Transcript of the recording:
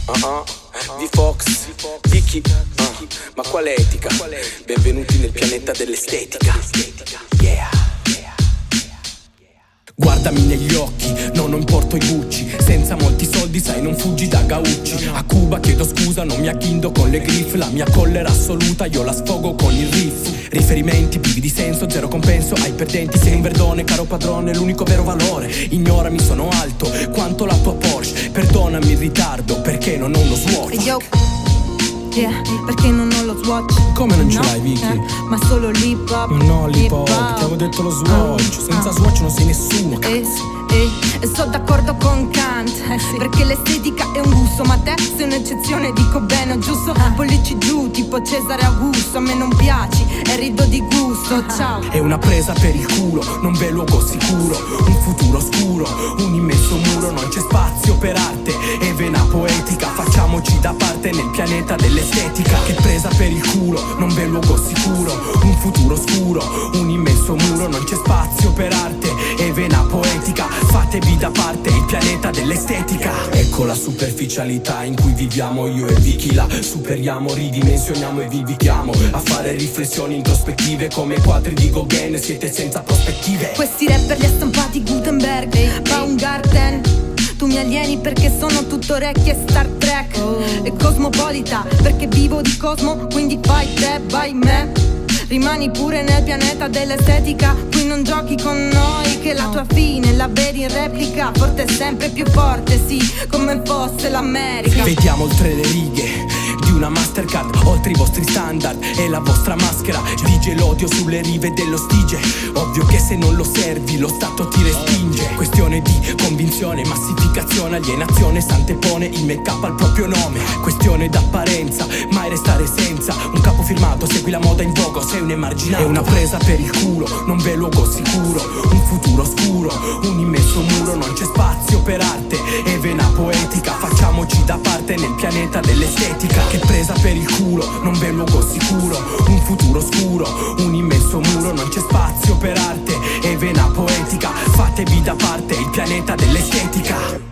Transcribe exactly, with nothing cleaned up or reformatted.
uh-uh. V-Fox, Vicky, uh. ma quale etica? Benvenuti nel pianeta dell'estetica. Yeah. Guardami negli occhi, no, non porto i Gucci. Senza molti soldi, sai, non fuggi da Gaucci. A Cuba chiedo scusa, non mi aghindo con le griffe. La mia collera assoluta, io la sfogo con il riff. Riferimenti, privi di senso, zero compenso ai perdenti. Sei un verdone, caro padrone, l'unico vero valore. Ignorami, sono alto, quanto la tua Porsche. Perdonami il ritardo, perché non ho uno Swatch. Yo. Yeah, perché non ho lo Swatch. Come non ce no, l'hai, Vicky? Eh, ma solo l'hip hop. No, l'hip hop, ti avevo detto lo Swatch. uh, Senza uh. Swatch non sei nessuno, eh, cazzo. eh, E sono d'accordo con Kant, eh sì. Perché l'estetica è un gusto, ma te sei un'eccezione, dico bene o giusto? ah. Pollici giù, tipo Cesare Augusto. A me non piaci, e rido di gusto, ciao. È una presa per il culo, non v'è luogo sicuro. Un futuro scuro, un immenso muro. Non c'è spazio per arte e vena poetica. Facciamoci da parte nel pianeta dell'estetica. Che presa per il culo, non v'è luogo sicuro. Un futuro scuro, un immenso muro. Non c'è spazio per arte e vena poetica. Fatevi da parte il pianeta dell'estetica. Ecco la superficialità in cui viviamo io e Vicky. La superiamo, ridimensioniamo e viviamo a fare riflessioni introspettive come quadri di Gauguin. Siete senza prospettive. Questi rapper li ha stampati Gutenberg, Baumgarten. Tu mi alieni perché sono tutto orecchie Star Trek oh. E cosmopolita perché vivo di cosmo, quindi fai te, vai me. Rimani pure nel pianeta dell'estetica. Qui non giochi con noi, che la tua fine la vedi in replica. Forte è sempre più forte, sì, come fosse l'America. Vediamo oltre le righe di una Mastercard, oltre i vostri standard e la vostra maschera. Vige l'odio sulle rive dello Stige. Ovvio che se non lo servi lo Stato ti respinge. Questione di convinzione, massificazione, alienazione, s'antepone il make-up al proprio nome. Questione d'apparenza, mai restare senza un capo firmato. Segui la moda in vogo, sei un emarginato. È una presa per il culo, non v'è luogo sicuro. Un futuro scuro, un immenso muro. Non c'è spazio per arte e vena poetica. Facciamoci da parte nel pianeta dell'estetica. Che presa per il culo, non v'è luogo sicuro. Un futuro scuro, un immenso muro. Non c'è spazio per arte e vena poetica. Fatevi da parte il pianeta dell'estetica.